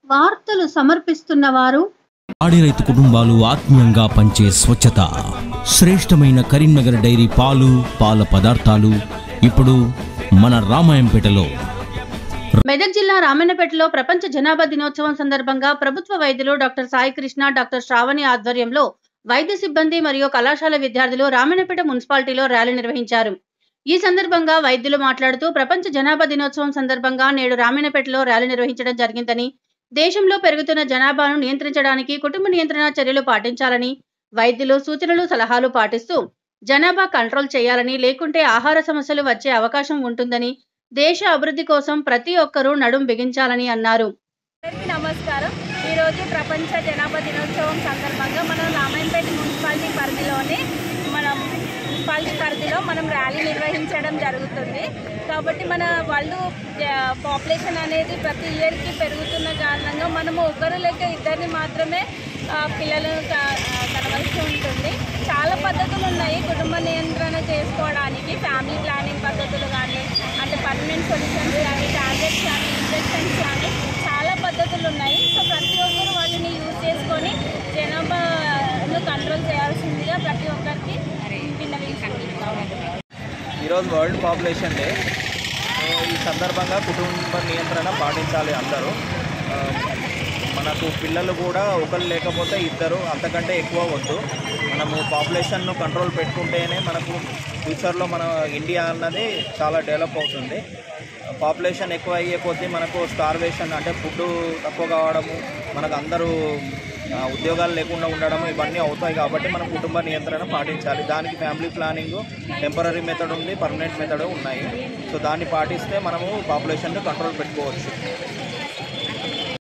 వార్తలు సమర్పిస్తున్నవారు ఆడి రైతు కుటుంబాలు ఆత్మీయంగా పంచే స్వచ్ఛత శ్రేష్టమైన కరీంనగర్ డైరీ పాలు పాల పదార్థాలు ఇప్పుడు మన రామాయంపేటలో. మెదక్ జిల్లా రామన్నపేటలో ప్రపంచ జనాభా దినోత్సవం సందర్భంగా ప్రభుత్వ వైద్యులు డాక్టర్ సాయి కృష్ణ, డాక్టర్ శ్రావణి ఆధ్వర్యంలో వైద్య సిబ్బంది మరియు కళాశాల విద్యార్థులు రామన్నపేట మున్సిపాలిటీలో ర్యాలీ నిర్వహించారు. ఈ సందర్భంగా వైద్యులు మాట్లాడుతూ ప్రపంచ జనాభా దినోత్సవం సందర్భంగా నేడు రామన్నపేటలో ర్యాలీ నిర్వహించడం జరిగిందని, దేశంలో పెరుగుతున్న జనాభాను నియంత్రించడానికి కుటుంబ నియంత్రణ చర్యలు పాటించాలని, వైద్యులు సూచనలు సలహాలు పాటిస్తూ జనాభా కంట్రోల్ చేయాలని, లేకుంటే ఆహార సమస్యలు వచ్చే అవకాశం ఉంటుందని, దేశ అభివృద్ధి కోసం ప్రతి ఒక్కరూ నడుం బిగించాలని అన్నారు. నమస్కారం. ఈరోజు ప్రపంచ జనాభా దినోత్సవం సందర్భంగా మనం రామాయంపేట మున్సిపాలిటీ పరిధిలో మనం ర్యాలీ నిర్వహించడం జరుగుతుంది. కాబట్టి మన వాళ్ళు పాపులేషన్ అనేది ప్రతి ఇయర్కి పెరుగుతున్న కారణంగా మనము ఒకరు లేక ఇద్దరిని మాత్రమే పిల్లలను కనవలసి ఉంటుంది. చాలా పద్ధతులు ఉన్నాయి కుటుంబ నియంత్రణ చేసుకోవడానికి. ఫ్యామిలీ ప్లానింగ్ పద్ధతులు కానీ, అంటే పర్మనెంట్ సొల్యూషన్స్ కానీ, టాబ్లెట్స్ కానీ, ఇంజెక్షన్స్ కానీ చాలా పద్ధతులు ఉన్నాయి. సో ప్రతి ఒక్కరు వాటిని యూజ్ చేసుకొని జనాభాను కంట్రోల్ చేయాల్సిందిగా ప్రతి ఒక్కరికి ఈరోజు వరల్డ్ పాపులేషన్ డే. ఈ సందర్భంగా కుటుంబ నియంత్రణ పాటించాలి అందరూ. మనకు పిల్లలు కూడా ఒకరు లేకపోతే ఇద్దరు, అంతకంటే ఎక్కువ వద్దు. మనము పాపులేషన్ను కంట్రోల్ పెట్టుకుంటేనే మనకు ఫ్యూచర్లో మన ఇండియా అన్నది చాలా డెవలప్ అవుతుంది. పాపులేషన్ ఎక్కువ అయ్యే కొద్దీ మనకు స్టార్వేషన్, అంటే ఫుడ్ తక్కువ కావడము, మనకు అందరూ ఉద్యోగాలు లేకుండా ఉండడము, ఇవన్నీ అవుతాయి. కాబట్టి మనం కుటుంబ నియంత్రణ పాటించాలి. దానికి ఫ్యామిలీ ప్లానింగ్, టెంపరీ మెథడ్ ఉంది, పర్మనెంట్ మెథడ్ ఉన్నాయి. సో దాన్ని పాటిస్తే మనము పాపులేషన్ను కంట్రోల్ పెట్టుకోవచ్చు.